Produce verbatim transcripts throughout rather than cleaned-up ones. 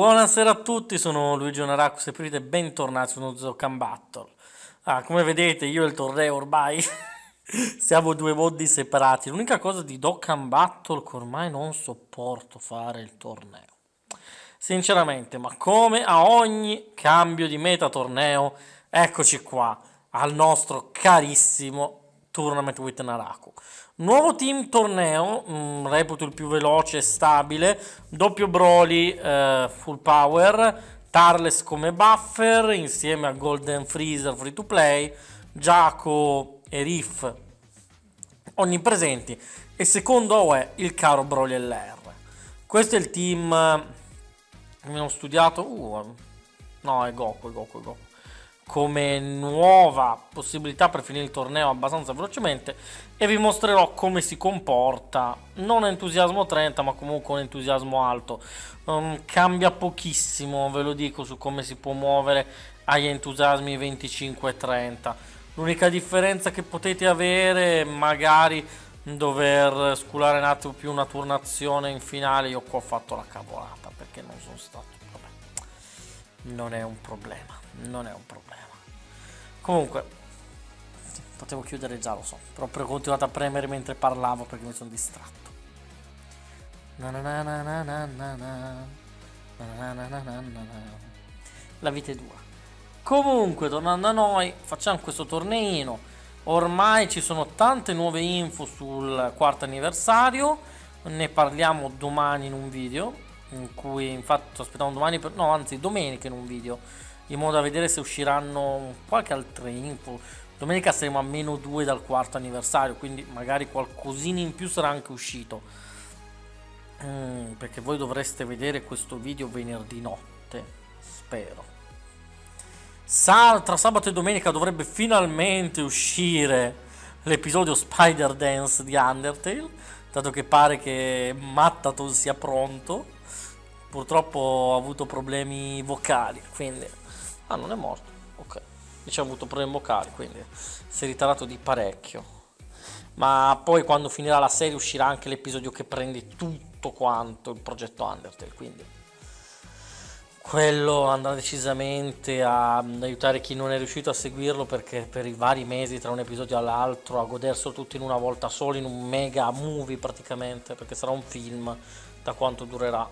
Buonasera a tutti, sono Luigi Onaraku, se aprite bentornati su uno Dokkan Battle. Ah, come vedete io e il torneo ormai siamo due mondi separati. L'unica cosa di Dokkan Battle che ormai non sopporto fare il torneo. Sinceramente, ma come a ogni cambio di meta torneo, eccoci qua al nostro carissimo Tournament with Naraku. Nuovo team torneo, mh, reputo il più veloce e stabile, doppio Broly, eh, full power, Tarles come buffer, insieme a Golden Freezer free to play, Jaco e Riff onnipresenti, e secondo A O E il caro Broly L R. Questo è il team che abbiamo studiato, uh, no è Goku, è Goku, è Goku. Come nuova possibilità per finire il torneo abbastanza velocemente, e vi mostrerò come si comporta. Non entusiasmo trenta, ma comunque un entusiasmo alto. Um, cambia pochissimo, ve lo dico, su come si può muovere agli entusiasmi venticinque e trenta. L'unica differenza che potete avere è magari dover sculare un attimo più una turnazione in finale. Io qua ho fatto la cavolata perché non sono stato, vabbè, non è un problema, non è un problema. Comunque, potevo chiudere già, lo so, però ho continuato a premere mentre parlavo perché mi sono distratto. La vita è dura. Comunque, tornando a noi, facciamo questo torneino. Ormai ci sono tante nuove info sul quarto anniversario. Ne parliamo domani in un video, in cui infatti aspettiamo domani per, no, anzi domenica in un video, in modo da vedere se usciranno qualche altra info. Domenica saremo a meno due dal quarto anniversario, quindi magari qualcosina in più sarà anche uscito, mm, perché voi dovreste vedere questo video venerdì notte, spero. Sa- tra sabato e domenica dovrebbe finalmente uscire l'episodio Spider Dance di Undertale, dato che pare che Mattaton sia pronto. Purtroppo ho avuto problemi vocali, quindi... Ah, non è morto, ok. Dice ha avuto problemi vocali, quindi si è ritardato di parecchio. Ma poi quando finirà la serie uscirà anche l'episodio che prende tutto quanto il progetto Undertale, quindi quello andrà decisamente a aiutare chi non è riuscito a seguirlo, perché per i vari mesi tra un episodio all'altro a goderselo tutto in una volta solo, in un mega movie praticamente, perché sarà un film, da quanto durerà.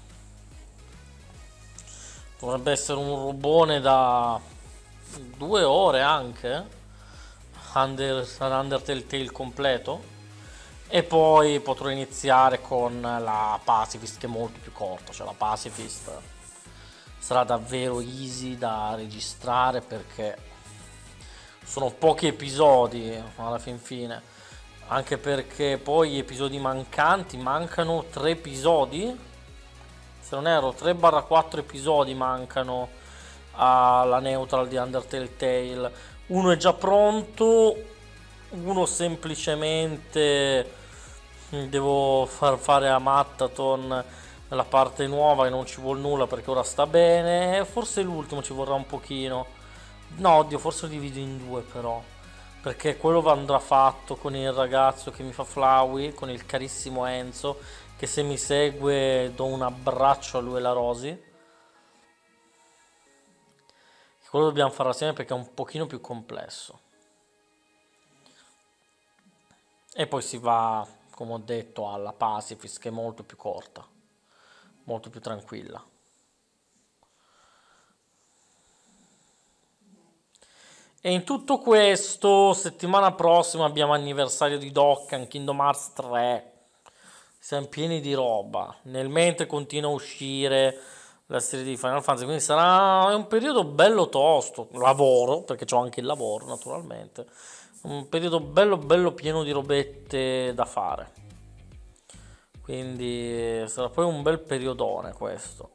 Dovrebbe essere un robone da due ore anche, Under, Undertale Tale completo, e poi potrò iniziare con la Pacifist, che è molto più corta. Cioè la Pacifist sarà davvero easy da registrare perché sono pochi episodi alla fin fine, anche perché poi gli episodi mancanti, mancano tre episodi, se non erro tre quattro episodi mancano alla neutral di Undertale Tale. Uno è già pronto, uno semplicemente devo far fare a Mattaton la parte nuova e non ci vuole nulla perché ora sta bene. Forse l'ultimo ci vorrà un pochino, no oddio, forse lo divido in due però, perché quello andrà fatto con il ragazzo che mi fa Flowey, con il carissimo Enzo, che se mi segue do un abbraccio a lui e la Rosy. Quello dobbiamo farlo assieme perché è un pochino più complesso. E poi si va, come ho detto, alla Pacifist, che è molto più corta, molto più tranquilla. E in tutto questo, settimana prossima abbiamo anniversario di Dokkan, Kingdom Hearts tre. Siamo pieni di roba. Nel mentre continua a uscire la serie di Final Fantasy, quindi sarà un periodo bello tosto. Lavoro, perché c'ho anche il lavoro naturalmente. Un periodo bello bello pieno di robette da fare. Quindi sarà poi un bel periodone questo.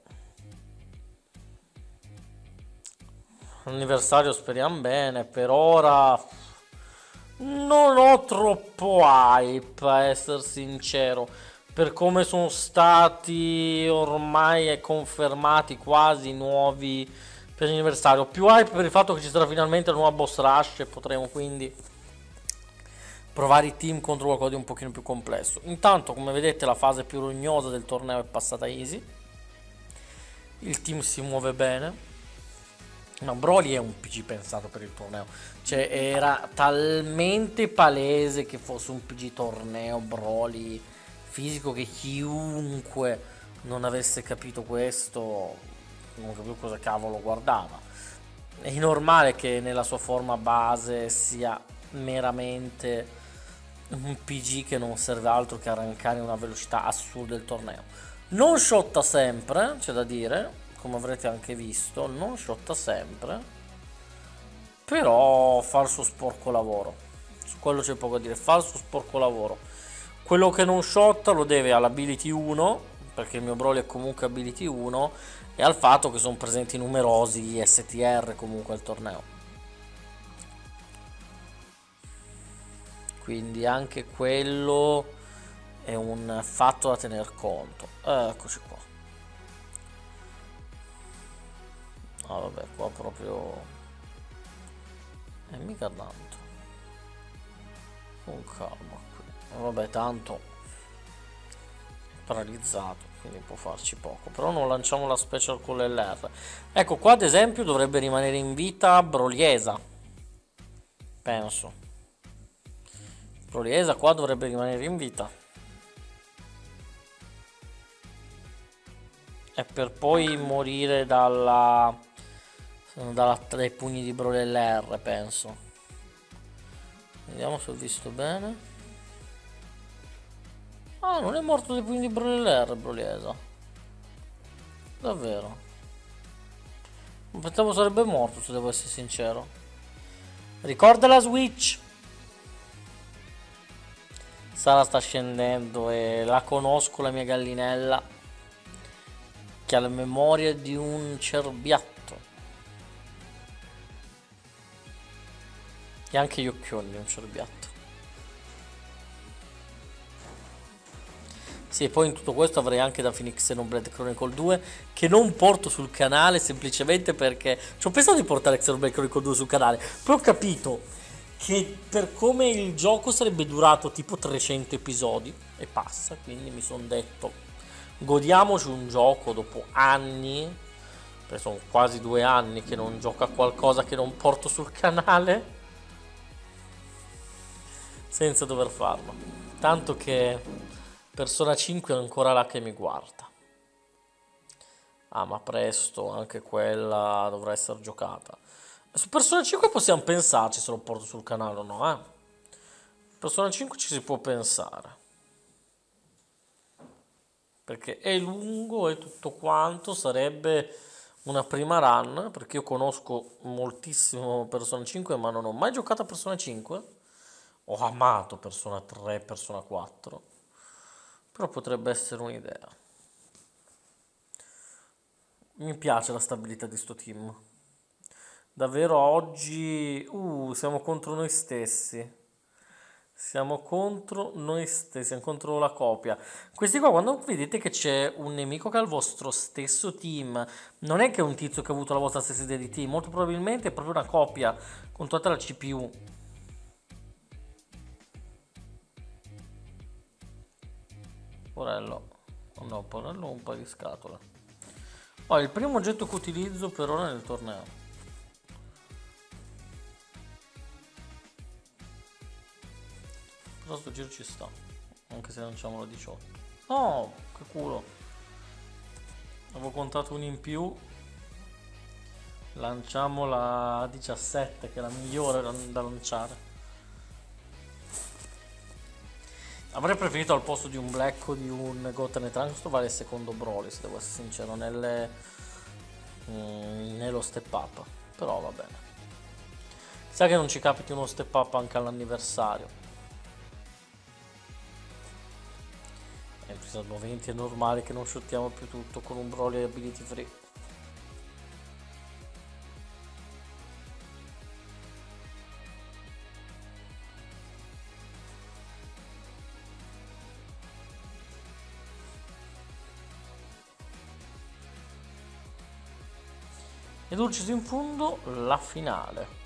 Anniversario speriamo bene. Per ora non ho troppo hype, a essere sincero, per come sono stati ormai confermati quasi nuovi per l'anniversario. Più hype per il fatto che ci sarà finalmente la nuova boss rush e potremo quindi provare i team contro qualcosa di un pochino più complesso. Intanto, come vedete, la fase più rognosa del torneo è passata easy. il team si muove bene. Ma Broly è un P G pensato per il torneo. Cioè, era talmente palese che fosse un P G torneo Broly fisico che chiunque non avesse capito questo non capivo cosa cavolo guardava. È normale che nella sua forma base sia meramente un P G che non serve altro che arrancare una velocità assurda il torneo. Non shotta sempre, c'è da dire, come avrete anche visto, non shotta sempre, però fa il suo sporco lavoro. Su quello c'è poco da dire, fa il suo sporco lavoro. Quello che non shotta lo deve all'ability uno, perché il mio Broly è comunque ability uno, e al fatto che sono presenti numerosi S T R comunque al torneo. Quindi anche quello è un fatto da tener conto. Eccoci qua. Ah vabbè, qua proprio è mica tanto. Con calma qui. Vabbè, tanto è paralizzato, quindi può farci poco. Però non lanciamo la special con l'L R. Ecco, qua ad esempio dovrebbe rimanere in vita Broliesa. Penso. Broliesa qua dovrebbe rimanere in vita. E per poi morire dalla, dalla dai pugni di Broly L R, penso. Vediamo se ho visto bene. Ah, non è morto dai pugni di Broly L R, Broliesa. Davvero. Pensavo sarebbe morto, se devo essere sincero. Ricorda la Switch. Sara sta scendendo e la conosco, la mia gallinella, che ha la memoria di un cerbiatto e anche gli occhioni di un cerbiatto. Sì, e poi in tutto questo avrei anche da finire Xenoblade Chronicle due, che non porto sul canale semplicemente perché ci ho pensato di portare Xenoblade Chronicle due sul canale, però ho capito che per come il gioco sarebbe durato tipo trecento episodi e passa, quindi mi sono detto godiamoci un gioco dopo anni, perché sono quasi due anni che non gioco a qualcosa che non porto sul canale, senza dover farlo. Tanto che Persona cinque è ancora là che mi guarda. Ah, ma presto, anche quella dovrà essere giocata. Su Persona cinque possiamo pensarci se lo porto sul canale o no, eh. Persona cinque ci si può pensare. Perché è lungo e tutto quanto, sarebbe una prima run, perché io conosco moltissimo Persona cinque, ma non ho mai giocato a Persona cinque. Ho amato Persona tre, Persona quattro, però potrebbe essere un'idea. Mi piace la stabilità di sto team. Davvero oggi uh, siamo contro noi stessi. Siamo contro noi stessi, siamo contro la copia. Questi qua, quando vedete che c'è un nemico che ha il vostro stesso team, non è che è un tizio che ha avuto la vostra stessa idea di team, molto probabilmente è proprio una copia controllata dalla C P U. Porello. Oh no, porello un paio di scatole. Oh, è il primo oggetto che utilizzo per ora nel torneo. Però sto giro ci sta, anche se lanciamo la diciotto. Oh, che culo. Avevo contato un in più. Lanciamo la diciassette, che è la migliore da lanciare. Avrei preferito al posto di un Black o di un Goten e Trunks trovare il secondo Broly, se devo essere sincero, nelle, mm, nello step up. Però va bene. Sa che non ci capiti uno step up anche all'anniversario. Episodio venti è normale che non shottiamo più tutto con un Broly ability free. E Dulcis in fondo la finale.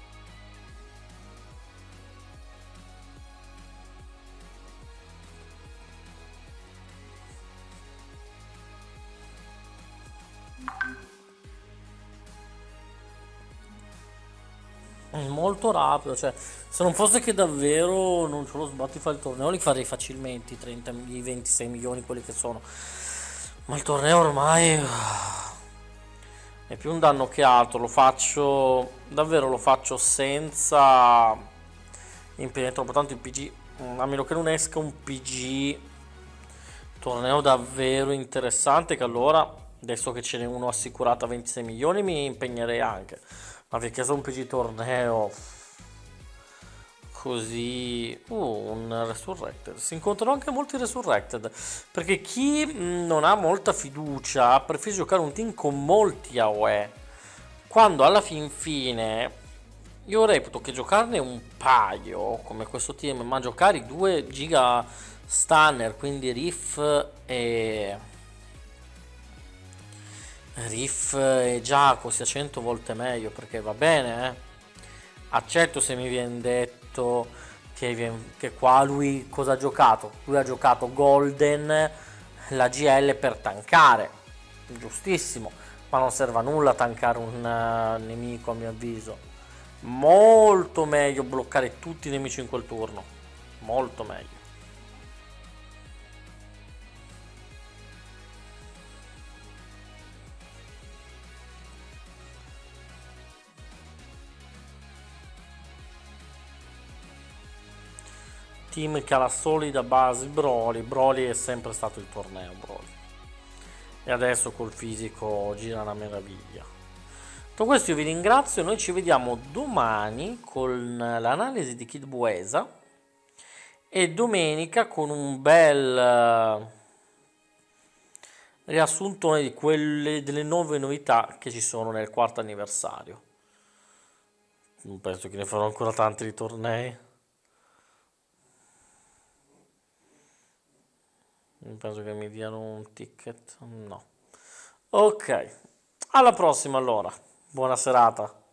Molto rapido, cioè, se non fosse che davvero non ce lo sbatti fare il torneo, li farei facilmente i trenta, i ventisei milioni, quelli che sono. Ma il torneo ormai ah, è più un danno che altro, lo faccio, davvero lo faccio senza impegnare troppo tanto il P G, a meno che non esca un P G torneo davvero interessante, che allora, adesso che ce n'è uno assicurato a ventisei milioni, mi impegnerei anche. Ma perché se un P G torneo così... Uh, un Resurrected. Si incontrano anche molti Resurrected. Perché chi mh, non ha molta fiducia preferisce giocare un team con molti A O E. Quando alla fin fine io reputo che giocarne un paio come questo team, ma giocare i due giga stunner, quindi Riff e Riff e Giaco sia cento volte meglio, perché va bene, eh. Accetto se mi viene detto che, vien- che qua lui cosa ha giocato? Lui ha giocato Golden, la G L per tankare, giustissimo, ma non serve a nulla tankare un eh, nemico a mio avviso. Molto meglio bloccare tutti i nemici in quel turno, molto meglio. Team che ha la solida base Broly, Broly è sempre stato il torneo Broly. E adesso col fisico gira una meraviglia. Detto questo io vi ringrazio, noi ci vediamo domani con l'analisi di Kid Buesa e domenica con un bel eh, riassuntone di quelle delle nuove novità che ci sono nel quarto anniversario. Non penso che ne farò ancora tanti di tornei. Non penso che mi diano un ticket. No. Ok. Alla prossima allora. Buona serata.